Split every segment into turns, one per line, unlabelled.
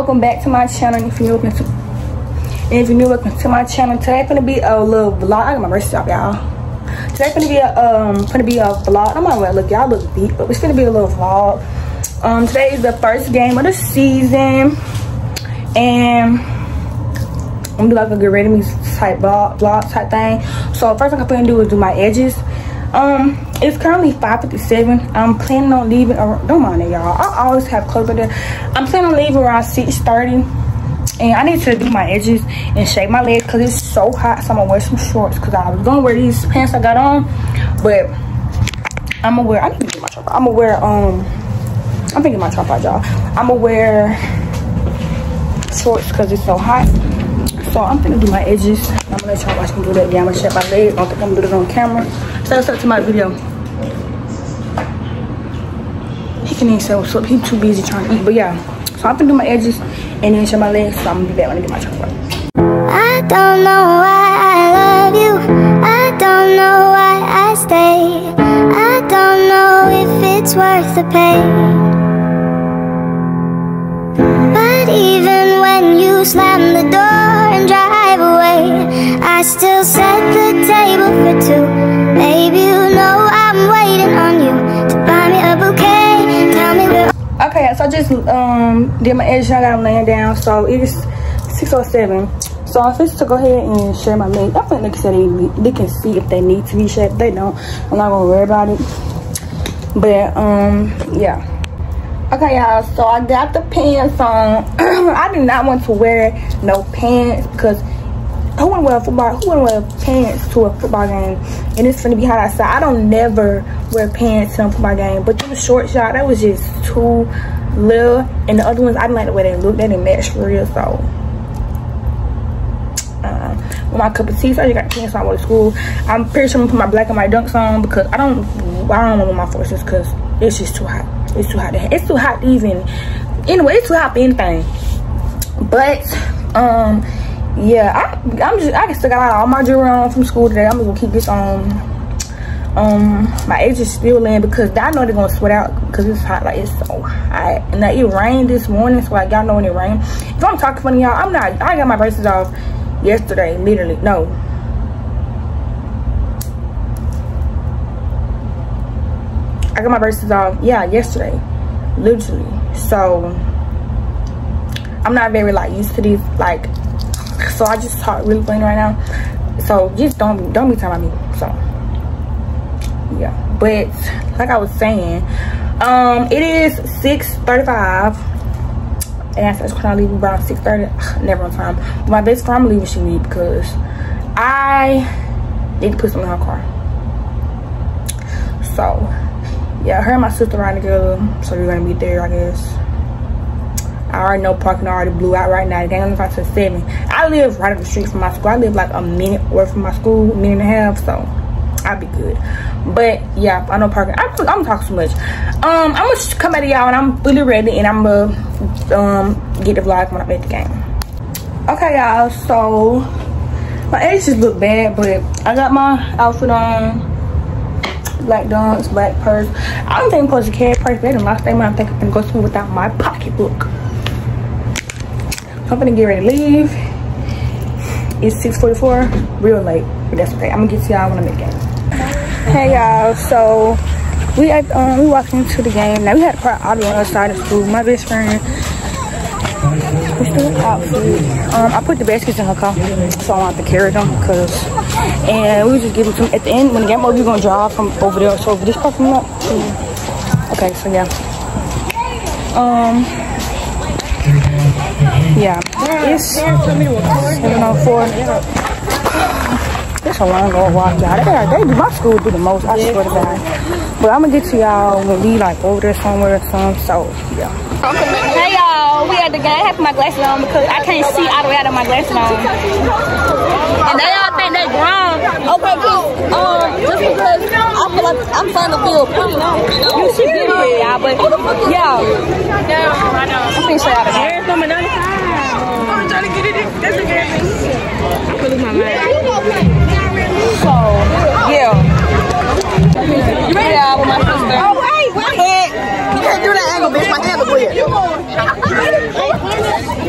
welcome back to my channel. If you're new, welcome to my channel. Today gonna be a little vlog. I got my braces off, y'all. Today gonna be a vlog. I'm not gonna look, y'all look beat, but it's gonna be a little vlog. Today is the first game of the season, and I'm gonna do like a get ready me type vlog type thing. So first thing I'm gonna do is do my edges. It's currently 5:57. I'm planning on leaving. Don't mind it, y'all. I always have clothes right there. I'm planning on leaving around 6:30, and I need to do my edges and shave my legs because it's so hot. So I'm gonna wear some shorts because I was gonna wear these pants I got on, but I'm gonna wear. I need to get my tripod. I'm gonna wear. I'm thinking my tripod, y'all. I'm gonna wear shorts because it's so hot. So I'm gonna do my edges. I'm gonna let y'all watch me do that. Yeah, I'm gonna shave my legs. I don't think I'm gonna do it on camera. So let's start to my video. He can't even say what's up. He's too busy trying to eat. But yeah, so I'm gonna do my edges and then shave my legs. So I'm gonna be back when I get my tripod.
I don't know why I love you. I don't know why I stay. I don't know if it's worth the pain. But even when you slam the door and drive away, I still set the table for two. Baby, you know I'm waiting on you to buy me a bouquet. Tell me where.
Okay, so I just did my edges. I got them laying down. So it is 6:07. So I'm supposed to go ahead and shave my legs. I think they can see if they need to be shaved. If they don't, I'm not gonna worry about it. But yeah. Okay, y'all, so I got the pants on. I did not want to wear no pants because who wouldn't wear pants to a football game? And it's gonna be hot outside. I don't never wear pants to a football game, but them shorts, y'all, that was just too little. And the other ones, I didn't like the way they look. They didn't match for real, so with my cup of tea, so I just got pants on to school. I'm pretty sure I'm gonna put my black and white dunks on because I don't want my forces because it's just too hot. It's too hot. It's too hot to even. Anyway, it's too hot for anything. But yeah, I still got all my jewelry on from school today. I'm just gonna keep this on. My edges still in because I know they're gonna sweat out because it's hot. Like it's so hot. And it rained this morning, so like y'all know when it rained. If I'm talking funny, y'all, I'm not. I got my braces off yesterday, literally. No. I got my braces off, yeah, yesterday, literally. So I'm not very like used to these, like, so I just talk really funny right now. So just don't be talking about me. So yeah, but like I was saying, it is 6:35, and I said I'm leaving around 6:30. Never on time. My best friend, I'm leaving. She leave because I need to put something in her car. So. Yeah, her and my sister riding together, so we're gonna be there, I guess. I already know parking already blew out right now. The game only 5 to 7. I live right up the street from my school. I live like a minute away from my school, a minute and a half, so I'll be good. But yeah, I know parking. I'm talking too much. I'm gonna come back to y'all when I'm fully ready, and I'm gonna get the vlog when I'm at the game. Okay, y'all. So my edges just look bad, but I got my outfit on. Black dunks, black purse. I don't think I'm supposed to carry a purse. They done lost their mind. I think I'm gonna go somewhere without my pocketbook. I'm gonna get ready to leave. It's 6:44, real late, but that's okay. I'm gonna get to y'all when I'm at the game. Hey y'all, so we walked into the game. Now we had a part audio on the other side of school. My best friend, we still outfit. I put the baskets in her car, so I don't have to carry them and we just give them some at the end when the game over. We're gonna drive from over there, so over this parking lot. Okay, so yeah, yeah, it's 7:04. It's a long old walk, y'all. They do, my school do the most, I swear to God. But I'm gonna get to y'all when we like over there somewhere or something. So yeah. Hey y'all, we at the game. I have my glasses on because I can't see all the way out of my glasses on. And they all think they grown. Okay, cool. Just because I feel like I'm trying to feel pretty. You should get it, y'all. But yeah, I'm finna show y'all the game. I'm trying to get it. That's a good thing. I put in my mind. So yeah. Yeah, with my sister. Oh wait, my head. You can't do that angle, bitch. My hand was weird.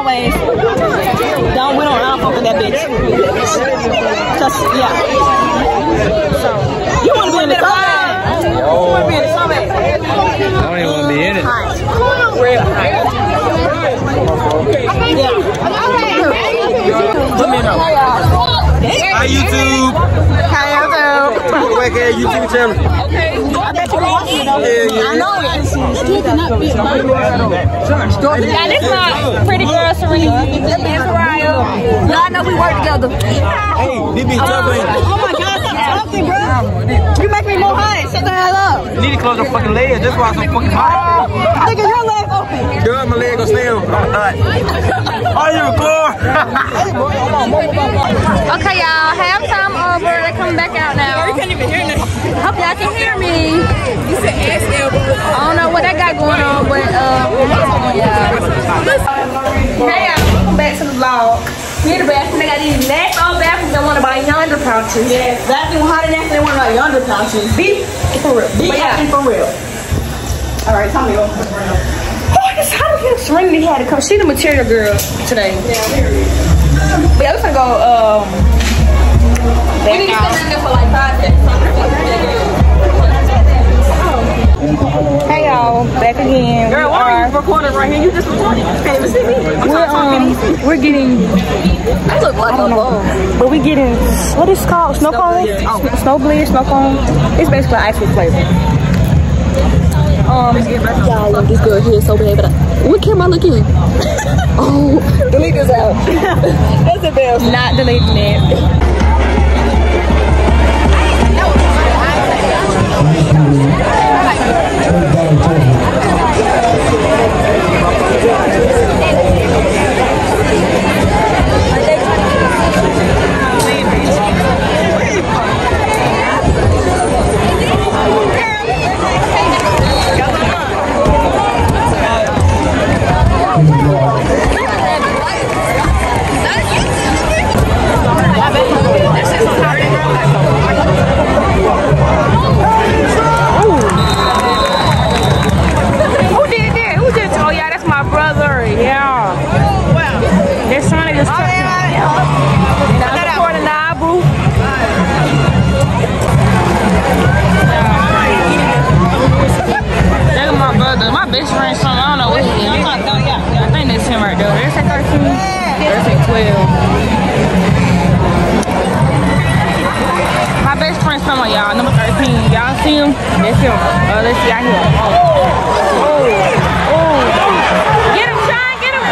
anyways, we don't fuck with that bitch. Cause yeah. So you wanna be in the comment? You wanna be in the comment?
I don't even want to be in it.
Real high. Yeah. Let me know.
Hi YouTube.
Hi YouTube.
Quick ass YouTube channel.
I bet you watching it.
Yeah.
I know it. Yeah, this is my pretty girl Serena. This is Mariah. Y'all know we work together.
Hey, this be jumping.
Oh my God, stop talking, bro. You make me more hot. Shut the hell up.
You need to close your fucking legs. That's why I'm so fucking hot.
Nigga, your leg open.
Girl, my leg gonna stay open. I'm hot. Are you record?
Okay, y'all, halftime over. They're coming back out now.
You can't even hear nothing.
Hope y'all can hear me.
You said ass elbow.
I don't know what they got going on, but yeah.
Hey y'all, welcome back to the vlog. We in the bathroom. They got these nasty old bathrooms that want to buy yonder pouches. Yeah, bathroom hotter than they want to buy yonder pouches. Beef for real. Beef for real. All right, tell me what. Oh, this how the hell Serenity had to come. She the material girl today. Yeah, but yeah, we're gonna go. We need to sit in there for like 5 minutes. Hey y'all, back again. Girl, why are you recording right here? You just recording. You can't even see me. We're getting.
I look like a bone.
But we getting what is it called? Snow cone? Snow blizzard, snow cone. It's basically ice cream flavor.
Y'all love this girl here so bad, but what camera I look in? Oh, delete this out. That's embarrassing.
Not deleting it. My best friend, some of y'all, number 13. Y'all see him? That's him. Let's see out here. Oh. Get him, Sean, get him.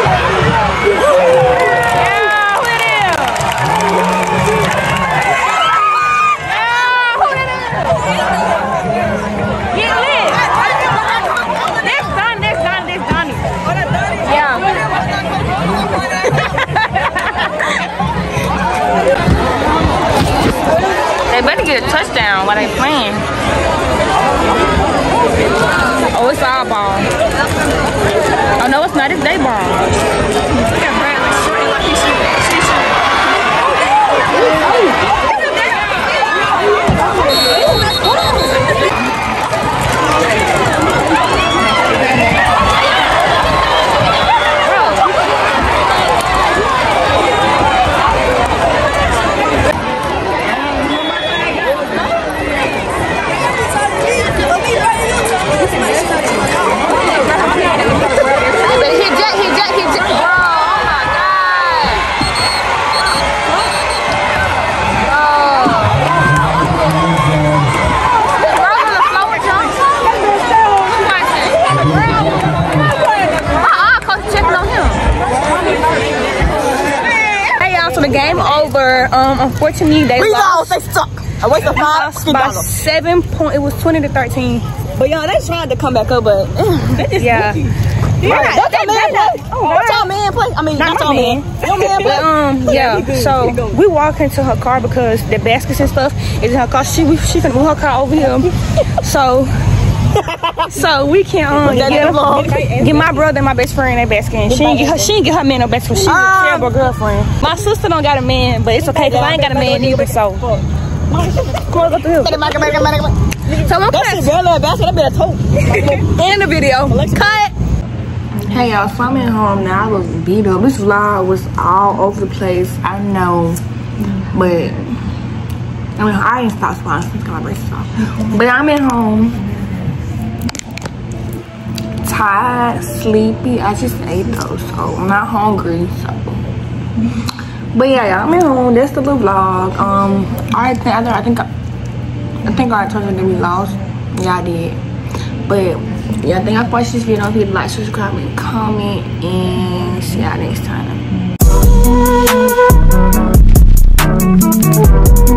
Yeah, who it is? Get lit. This Donnie. Yeah. They better get a touchdown while they playing. Oh, it's our ball. Oh no, it's not. It's their ball. Unfortunately, they lost.
They suck. I wait
by 7 points. It was 20-13.
But y'all, they tried to come back up, but
yeah.
That's our man play. That's our man play. I mean, not our man. Your man play.
Yeah. So we walk into her car because the baskets and stuff is in her car. She can move her car over here. So we can get my brother and my best friend that basket. She ain't get her man no best friend. She's a terrible girlfriend. My sister don't got a man, but it's okay because I ain't got a man either. So come on, up the hill. So I'm
That's a girl basket. That be a toe.
in the video. Cut. Hey y'all, so I'm at home now. I was beat up. This vlog was all over the place, I know, but I mean, I ain't stopped smiling since my braces off. But I'm at home, tired, sleepy. I just ate though, so I'm not hungry. So, but yeah, I'm at home. That's the little vlog. I think I told you that we lost. Yeah, I did. But yeah, I think I watched this video. Don't forget to like, subscribe, and comment, and see y'all next time.